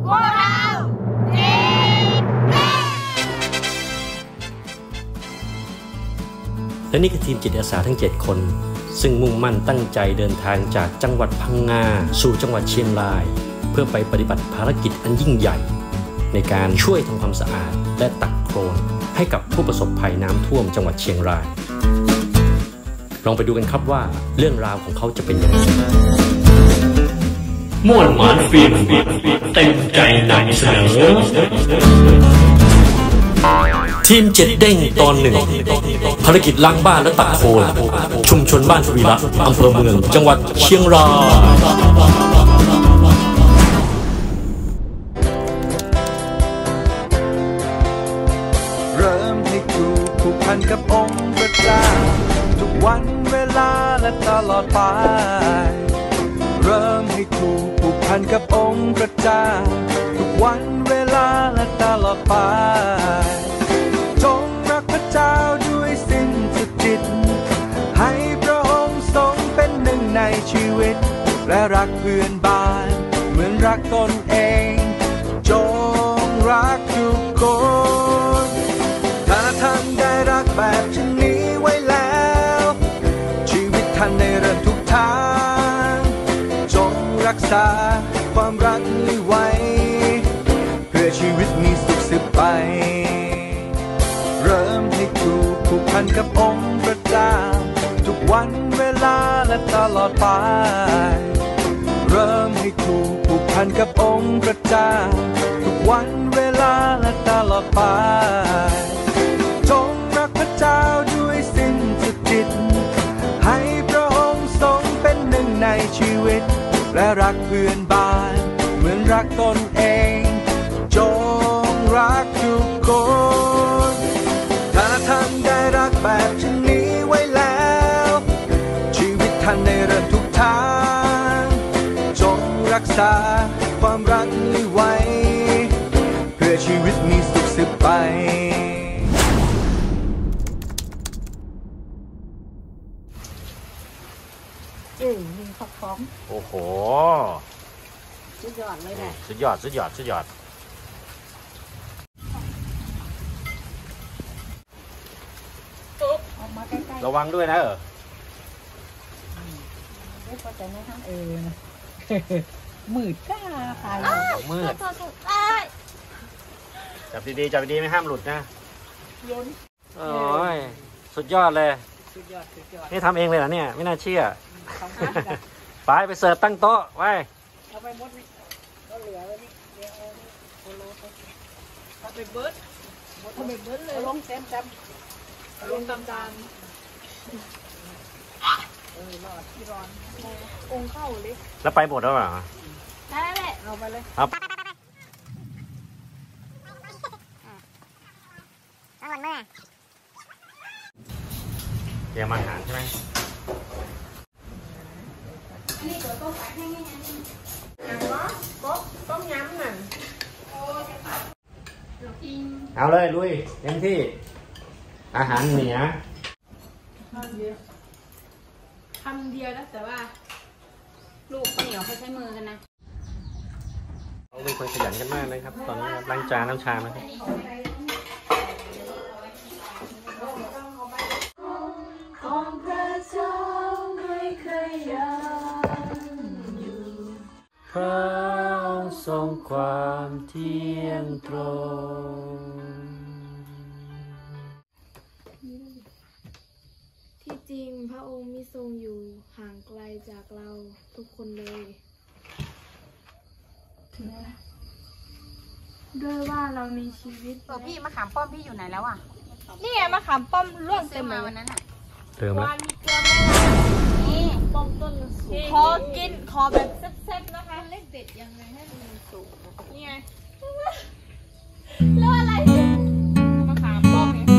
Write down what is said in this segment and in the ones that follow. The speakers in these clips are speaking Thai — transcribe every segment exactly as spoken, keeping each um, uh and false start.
พวกเราทีมเด็กและนี่คือทีมจิตอาสาทั้งเจ็ดคนซึ่งมุ่งมั่นตั้งใจเดินทางจากจังหวัดพังงาสู่จังหวัดเชียงรายเพื่อไปปฏิบัติภารกิจอันยิ่งใหญ่ในการช่วยทำความสะอาดและตักโคลนให้กับผู้ประสบภัยน้ำท่วมจังหวัดเชียงรายลองไปดูกันครับว่าเรื่องราวของเขาจะเป็นอย่างไรม่วนหมานฟิล์มเต็มใจนำเสนอทีมเจ็ดเด้งตอนหนึ่งภารกิจล้างบ้านและตักโคลนชุมชนบ้านทวีรักษ์อำเภอเมืองจังหวัดเชียงรายเริ่มให้ครูผูกพันกับองค์พระเจ้าทุกวันเวลาและตลอดไปเริ่มให้ครูผูกพันกับองค์พระเจ้าทุกวันเวลาและตลอดไปจงรักพระเจ้าด้วยสิ้นสุดจิตให้พระองค์ทรงเป็นหนึ่งในชีวิตและรักเพื่อนบ้านเหมือนรักตนเองจงรักทุกคนถ้าท่านได้รักแบบเช่นนี้ไว้แล้วชีวิตท่านได้เริ่มทุกทางจงรักษาความรักนี้ไว้เพื่อชีวิตมีสุขสืบไปเริ่มให้ครูผูกพันกับองค์พระเจ้าทุกวันเวลาและตลอดไปเริ่มให้ครูผูกพันกับองค์พระเจ้าทุกวันเวลาและตลอดไปจงรักพระเจ้าด้วยสิ้นสุดจิตให้พระองค์ทรงเป็นหนึ่งในชีวิตและรักเพื่อนบ้านเหมือนรักตนเองจงรักทุกคนถ้าท่านได้รักแบบเช่นนี้ไว้แล้วชีวิตท่านได้เริ่มทุกทางจงรักษาความรักนี้ไว้เพื่อชีวิตมีสุขสืบไปเออมีข้าวพร้อมโอ้โหสุดยอดเลยแหละสุดยอดสุดยอดสุดยอดระวังด้วยนะเออไม่พอใจนะท่านเออมืดก้าใครมืดจับดีๆจับดีๆไม่ห้ามหลุดนะย้นโอ้ยสุดยอดเลยสุดยอดสุดยอดนี่ทำเองเลยเหรอเนี่ยไม่น่าเชื่อไปไปเสิร์ฟตั้งโต๊ะไว้เอาไปหมดนี่ก็เหลือไว้นี่เดี๋ยวเอาโคโลไปเอาไปเบิร์ดเอาไปเบิร์ดเลยลงเต็มเต็มลงตามจานเออรอดที่ร้อนองค์เข้าเลยแล้วไปหมดแล้วเหรอได้แหละเอาไปเลยครับเอาวันเมื่อเตรียมอาหารใช่ไหมนี่ตัวต้มแห้งๆน้ำร้อนก๊กต้มยำน่ะเอาเลยลุยเต็มที่อาหารเหนือคำเดียวคำเดียวนะแต่ว่าลูกข้าวเหนียวเขาใช้มือกันนะเราเป็นคนขยันกันมากเลยครับตอนนี้ล้างจานน้ำชาไหมครับของพระเจ้าไม่เคยยามอยู่พระองค์ทรงความเที่ยงตรงที่จริงพระองค์มิทรงอยู่ห่างไกลจากเราทุกคนเลยด้วยว่าเรามีชีวิตตัวพี่มะขามป้อมพี่อยู่ไหนแล้วอ่ะนี่ไงมะขามป้อมร่วงเต็มเลยวันนั้นอ่ะเติมแล้วนี่ป้อมต้นสูงขอกินขอแบบแซ่บๆนะคะเลขเด็ดยังไงให้มันสูงนี่ไงแล้วอะไรมะขามป้อมเนี่ย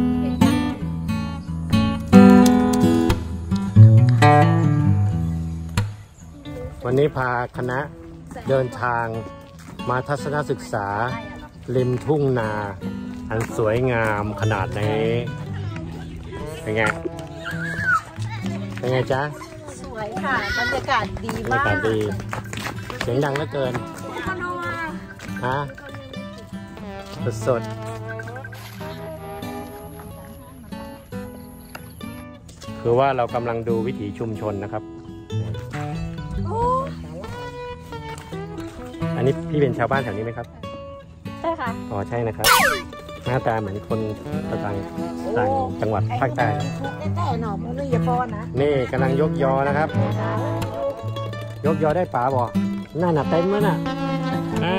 วันนี้พาคณะเดินทางมาทัศนศึกษาริมทุ่งนาอันสวยงามขนาดนี้เป็นไงเป็นไงจ๊ะสวยค่ะบรรยากาศดีมากบรรยากาศดีเสียงดังเหลือเกินฮะสดๆคือว่าเรากำลังดูวิถีชุมชนนะครับอันนี้พี่เป็นชาวบ้านแถวนี้ไหมครับใช่ค่ะอ๋อใช่นะครับหน้าตาเหมือนคนต่างต่างจังหวัดภาคใต้แต่หน่อมันไม่อย่าป้อนนะนี่กำลังยกยอนะครับยกยอได้ป๋าบอกหน้าหนักเต็มแล้วน่ะอ่า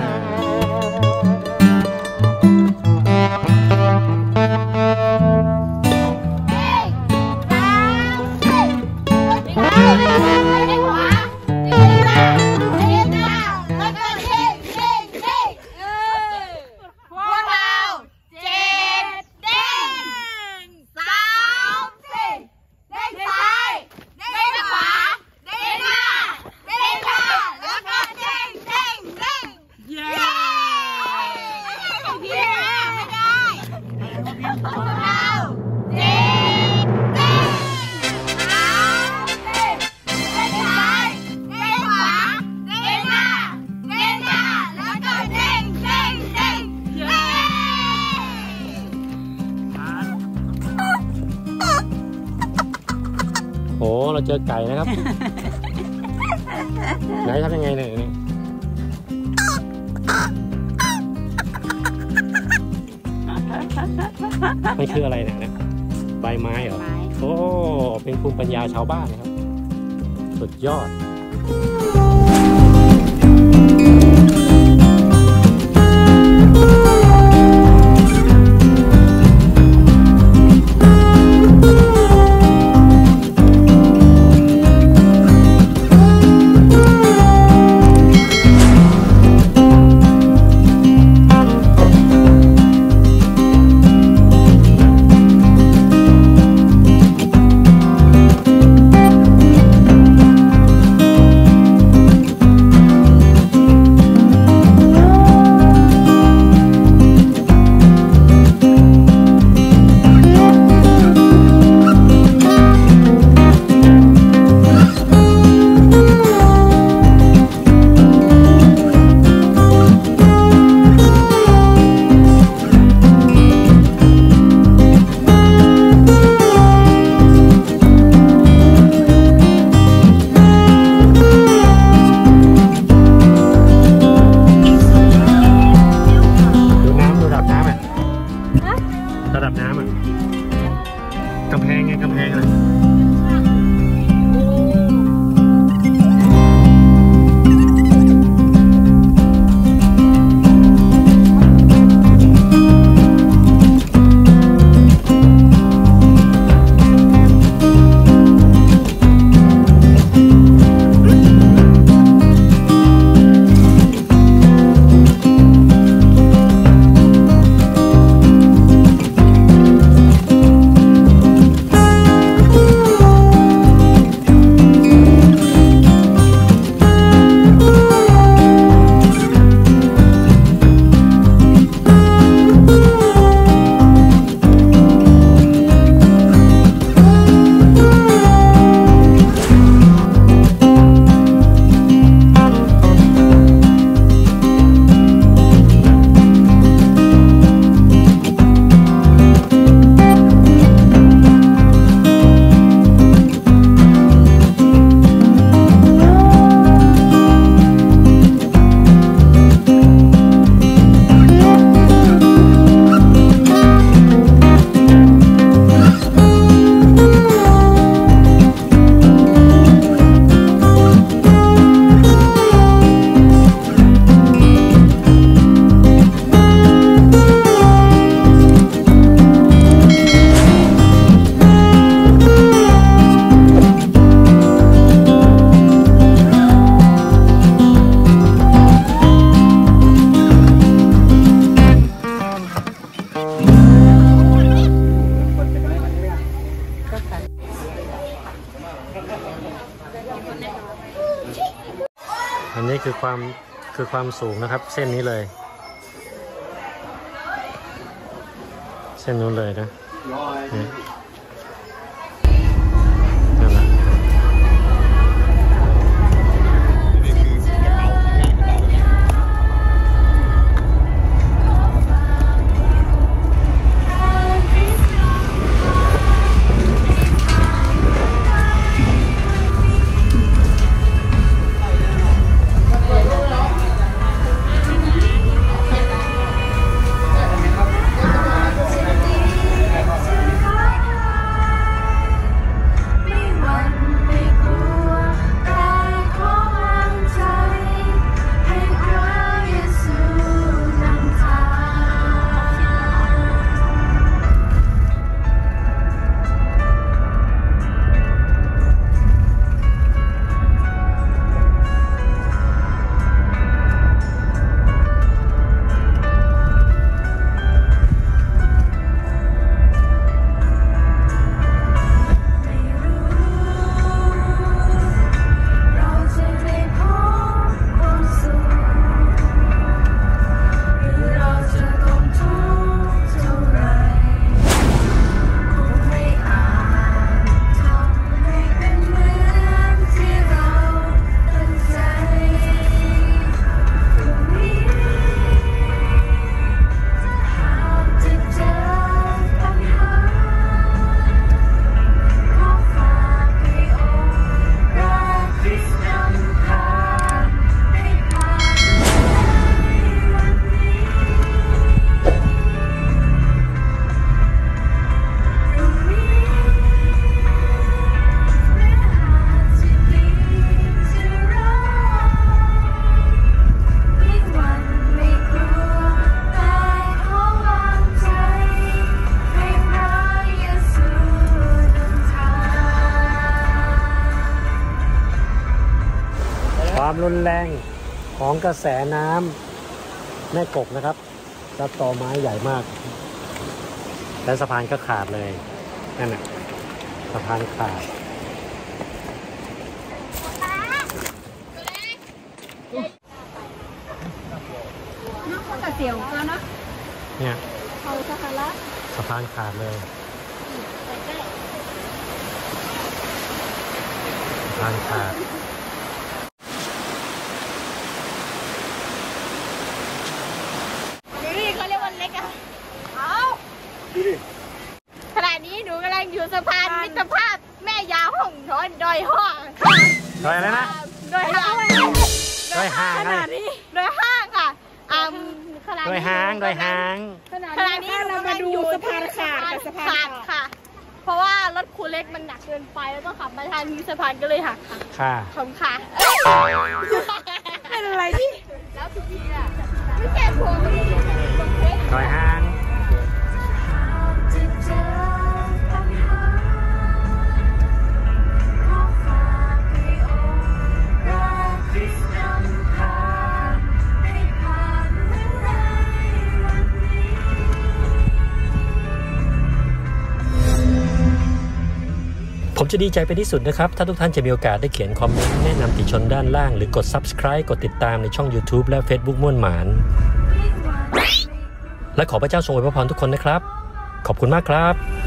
โอ้เราเจอไก่นะครับ ไหนทำยังไงเนี่ยมันคืออะไรเนี่ยใบไม้เหรอโอ้เป็นภูมิปัญญาชาวบ้านนะครับสุดยอดกำแพงไงกำแพงเลย อันนี้คือความคือความสูงนะครับเส้นนี้เลยเส้นนู้นเลยนะนี่นั่นแหละนแรงของกระแสน้ำแม่กกนะครับแล้วตอไม้ใหญ่มากและสะพานก็ขาดเลยนั่นแหละสะพานขาดน้องกระเตียวกันนะเนี่ยเขาสักการะสะพานขาดเลยสะพานขาดนี่เขาเรียกว่าเล็กอะเอาขณะนี้หนูกำลังอยู่สะพานมิตรภาพแม่ยาห้องนอนดอยห้องค่ะดอยอะไรนะดอยห้างดอยห้างขนาดนี้ดอยห้างค่ะอ่าขณะดนี้อยหางดอยหางขณะนี้เรามาดูสะพานขาดกับสะพานค่ะ เพราะว่ารถคูเล็กมันหนักเกินไปแล้วต้องขับมาทางนี้สะพานก็เลยหักค่ะค่ะขอบคุณค่ะเป็นอะไรที่แล้วทุกทีอ่ะไม่แก้พวงดอยหางผมจะดีใจเป็นที่สุดนะครับถ้าทุกท่านจะมีโอกาสได้เขียนคอมเมนต์แนะนำติชนด้านล่างหรือกด ซับสไครบ์ กดติดตามในช่อง ยูทูบ และ เฟซบุ๊ก ม่วนหมาน และขอพระเจ้าทรงอวยพรทุกคนนะครับขอบคุณมากครับ